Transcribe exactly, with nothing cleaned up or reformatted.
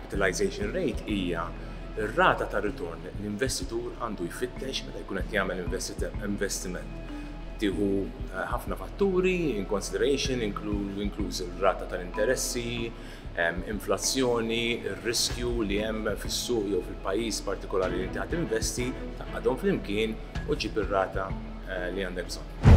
Capitalisation Rate hija r-rata ta' ritorn l-investitur għandu jfittex meta jkun qed jagħmel investiment. Tieħu ħafna fatturi in consideration, inkluż ir-rata tal-interessi, inflazzjoni, ir-riskju li hemm fis-suq jew fil-pajjiż partikolari li inti ħadd investi, taqgħadhom flimkien u ġib ir-rata li għandek bżonn.